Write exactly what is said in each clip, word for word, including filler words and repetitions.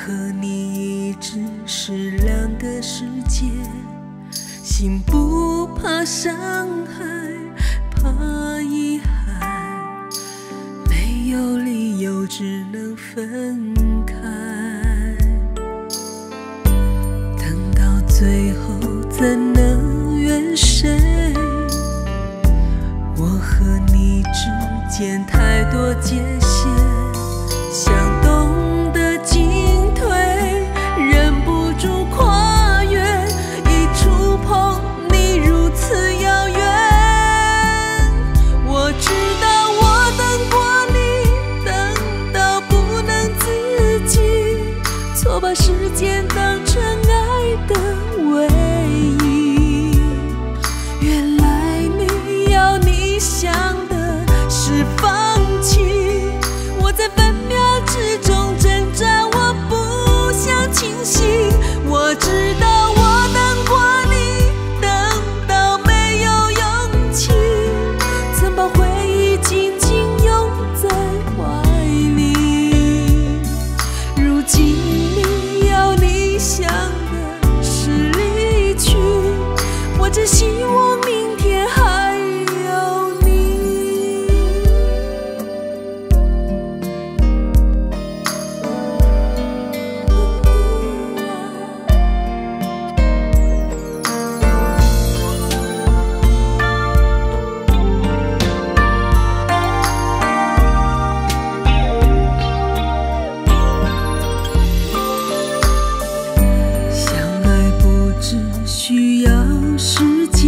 和你一直是两个世界，心不怕伤害，怕遗憾，没有理由只能分开。等到最后怎能怨谁？我和你之间太多界限，想懂得进退，忍不住跨越，一触碰你如此遥远。我知道我等过你，等到不能自己，错把时间当成爱的唯一。原来你要你想的是放弃，我在分秒之中挣扎，我不想清醒。我知道我等过你，等到没有勇气，曾把回忆紧紧拥在怀里。如今你要你想的是离去，我只希望明天还有你。相爱不只需要时间，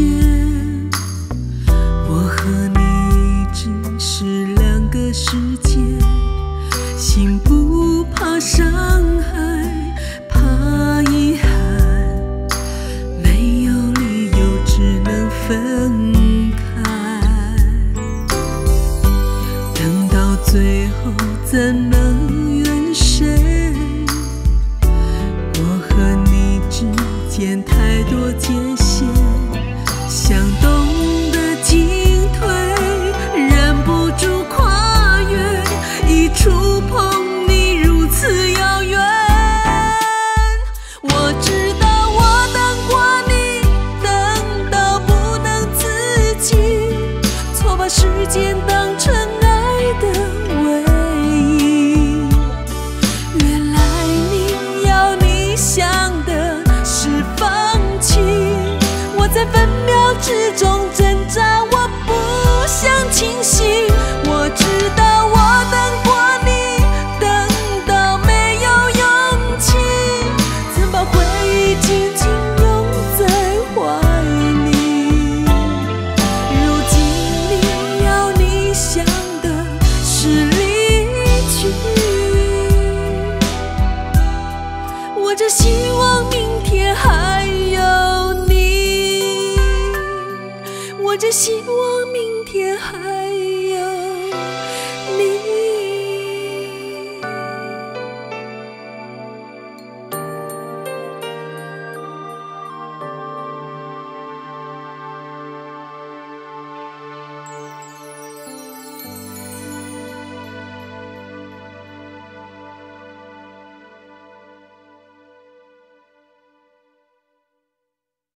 我和你一直是两个世界，心不怕伤害，怕遗憾，没有理由只能分开。等到最后怎能怨谁？我和你之间太多界限，想懂得进退，忍不住跨越，一触碰你如此遥远。我知道我等过你，等到不能自己，错把时间当成爱的唯一。原来你要你想的是放弃，我在分秒之中挣扎，我不想清醒。我知道我等过你，等到没有勇气，曾把回忆紧紧拥在怀里。如今你要你想的是离去，我只希望明天还有你，我只希望明天还